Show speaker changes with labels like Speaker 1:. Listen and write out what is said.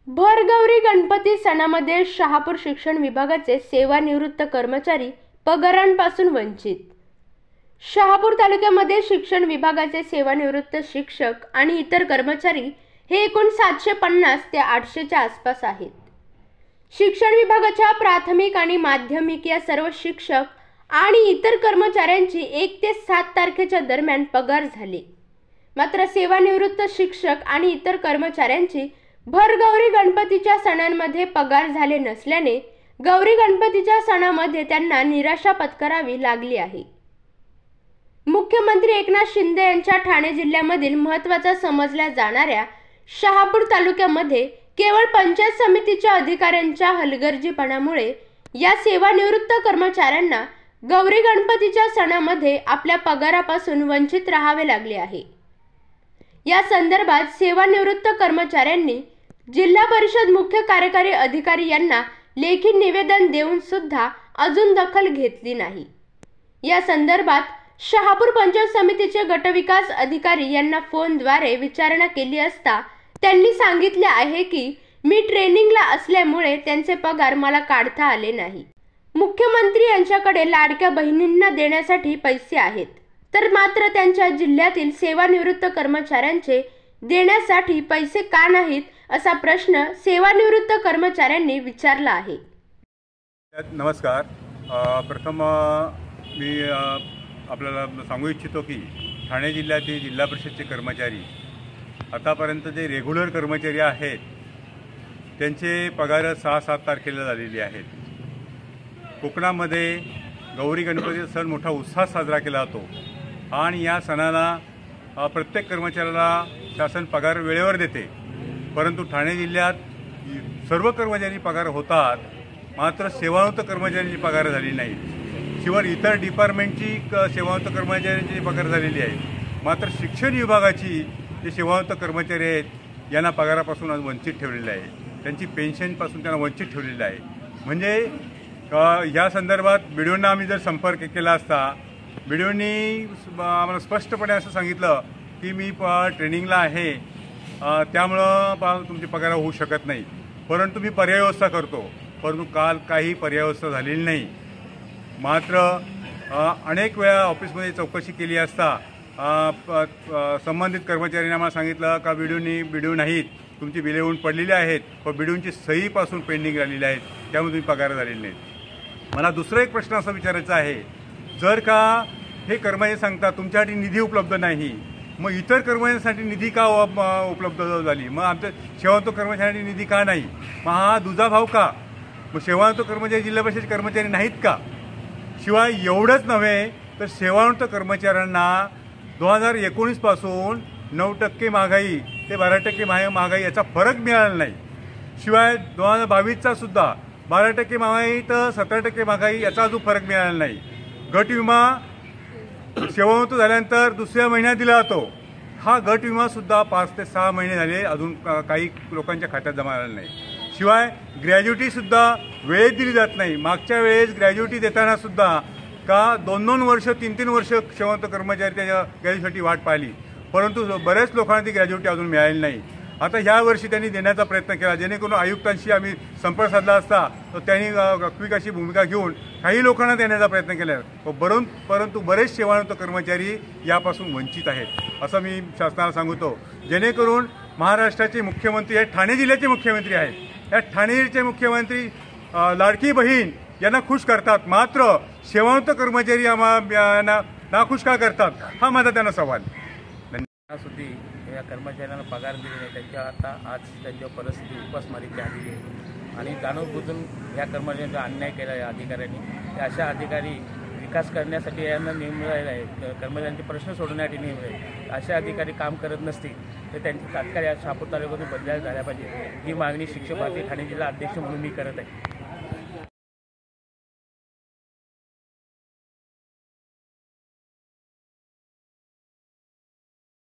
Speaker 1: भरगौरी गणपती सणामध्ये शहापूर शिक्षण विभागाचे सेवानिवृत्त कर्मचारी पगारांपासून वंचित। शहापूर तालुक्यामध्ये शिक्षण विभागाचे सेवानिवृत्त शिक्षक आणि इतर कर्मचारी हे एकूण 750 ते 800च्या आसपास आहेत। शिक्षण विभागाच्या प्राथमिक आणि माध्यमिक या सर्व शिक्षक आणि इतर कर्मचाऱ्यांची 1 ते 7 तारखेच्या दरम्यान पगार झाले। मात्र सेवानिवृत्त शिक्षक आणि इतर कर्मचाऱ्यांची भरगौरी गणपतीच्या सणांमध्ये पगार झाले नसल्याने गौरी गणपतीच्या सणामध्ये त्यांना निराशा पत्करावी लागली आहे। मुख्यमंत्री एकनाथ शिंदे यांच्या ठाणे जिल्ह्यामधील महत्त्वाचा समजल्या जाणाऱ्या शहापूर तालुक्यामध्ये केवळ पंचायत समितीच्या अधिकाऱ्यांच्या हलगर्जीपणामुळे या सेवानिवृत्त कर्मचाऱ्यांना गौरी गणपतीच्या सणामध्ये आपल्या पगारापासून वंचित राहावे लागले आहे। या संदर्भात सेवानिवृत्त कर्मचाऱ्यांनी जिल्हा परिषद मुख्य कार्यकारी अधिकारी यांना लेखी निवेदन देऊन सुद्धा अजून दखल घेतली नाही। या संदर्भात शहापूर पंचायत समितीचे गटविकास अधिकारी यांना फोनद्वारे विचारणा केली असता त्यांनी सांगितले आहे की मी ट्रेनिंगला असल्यामुळे त्यांचे पगार मला काढता आले नाही। मुख्यमंत्री यांच्याकडे लाडक्या बहिणींना देण्यासाठी पैसे आहेत, तर मात्र त्यांच्या जिल्ह्यातील सेवानिवृत्त कर्मचाऱ्यांचे देण्यासाठी पैसे का नाहीत असा प्रश्न सेवानिवृत्त कर्मचाऱ्यांनी विचारला आहे।
Speaker 2: नमस्कार। प्रथम मी आपल्याला सांगू इच्छितो की ठाणे जिल्ह्यातील जिल्हा परिषदचे कर्मचारी आतापर्यंत जे रेग्युलर कर्मचारी आहेत त्यांचे पगार 6-7 तारखेला झालेले आहेत। कोकणामध्ये गौरी गणपतीचा सण मोठा उत्साहात साजरा केला जातो आणि या सणाला प्रत्येक कर्मचाऱ्याला शासन पगार वेळेवर देते, परंतु ठाणे जिल्ह्यात सर्व कर्मचारी पगार होतात, मात्र सेवानिवृत्त कर्मचाऱ्यांची पगार झाली नाही। शिवाय इतर डिपार्टमेंटची सेवानिवृत्त कर्मचाऱ्यांची पगार झालेली आहे, मात्र शिक्षण विभागाची जे सेवानिवृत्त कर्मचारी आहेत यांना पगारापासून आज वंचित ठेवलेलं आहे, त्यांची पेन्शनपासून त्यांना वंचित ठेवलेलं आहे। म्हणजे या संदर्भात बीडीओंना आम्ही जर संपर्क केला असता, बीडीओंनी आम्हाला स्पष्टपणे असं सांगितलं की मी ट्रेनिंगला आहे, त्यामुळं तुमची पगार होऊ शकत नाही, परंतु मी पर्याय व्यवस्था करतो। परंतु काल काही पर्याय व्यवस्था झालेली नाही। मात्र अनेक वेळा ऑफिसमध्ये चौकशी केली असता संबंधित कर्मचाऱ्यांनी आम्हाला सांगितलं का बीडीओ नाहीत, तुमची बिले येऊन पडलेली आहेत, पण बीडीओंची सहीपासून पेंडिंग राहिलेली आहेत, त्यामुळे तुम्ही पगार झालेले नाहीत। मला दुसरा एक प्रश्न असा विचारायचा आहे, जर का हे कर्मचारी सांगतात तुमच्यासाठी निधी उपलब्ध नाही, मग इतर कर्मचाऱ्यांसाठी निधी का उपलब्ध झाली? मग आमच्या सेवानिवृत्त कर्मचाऱ्यांसाठी निधी का नाही? मग हा दुजाभाव का? मग सेवानिवृत्त कर्मचारी जिल्हा परिषदेचे कर्मचारी नाहीत का? शिवाय एवढंच नव्हे तर सेवानिवृत्त कर्मचाऱ्यांना 2019 पासून 9% महागाई ते 12% महागाई याचा फरक मिळाला नाही। शिवाय 2022चा सुद्धा 12% महागाई तर 17% महागाई याचा अजून फरक मिळाला नाही। गट विमा सेवानिवृत्त झाल्यानंतर दुसऱ्या महिन्यात दिला जातो, हा गट विमा सुद्धा 5 ते 6 महिने झाले अजून काही लोकांच्या खात्यात जमा झाला नाही। शिवाय ग्रॅज्युटी सुद्धा वेळेत दिली जात नाही। मागच्या वेळेस ग्रॅज्युटी देताना सुद्धा का 2-2 वर्ष 3-3 वर्ष सेवानिवृत्त कर्मचारी त्याच्या ग्रॅज्युटीसाठी वाट पाहिली, परंतु बऱ्याच लोकांना ती ग्रॅज्युटी अजून मिळाली नाही। आता ह्या वर्षी त्यांनी देण्याचा प्रयत्न केला, जेणेकरून आयुक्तांशी आम्ही संपर्क साधला असता तर त्यांनी क्विक अशी भूमिका घेऊन काही लोकांना देण्याचा प्रयत्न केला, परंतु बरेच सेवानिवृत्त कर्मचारी यापासून वंचित आहेत असं मी शासनाला सांगतो। जेणेकरून महाराष्ट्राचे मुख्यमंत्री आहेत, ठाणे जिल्ह्याचे मुख्यमंत्री आहेत, या ठाणे जिल्ह्याचे मुख्यमंत्री लाडकी बहीण यांना खुश करतात, मात्र सेवानिवृत्त कर्मचारी यांना नाखुश का करतात, हा माझा त्यांना सवाल।
Speaker 3: सुद्धी या कर्मचाऱ्यांना पगार दिले नाही, त्यांच्या आता आज त्यांच्या परिस्थिती उपासमारीची आलेली आहे आणि जाणूनबुजून या कर्मचाऱ्यांचा अन्याय केला या अधिकाऱ्यांनी। अशा अधिकारी विकास करण्यासाठी यांना नेमलेला आहे, कर्मचाऱ्यांचे प्रश्न सोडवण्यासाठी नेमले आहे। असे अधिकारी काम करत नसतील तर त्यांची तात्काळ या शहापूर तालुक्यातून बदलायला झाल्या पाहिजे, ही मागणी शिक्षक भारतीय ठाणे जिल्हा अध्यक्ष म्हणून मी करत आहे।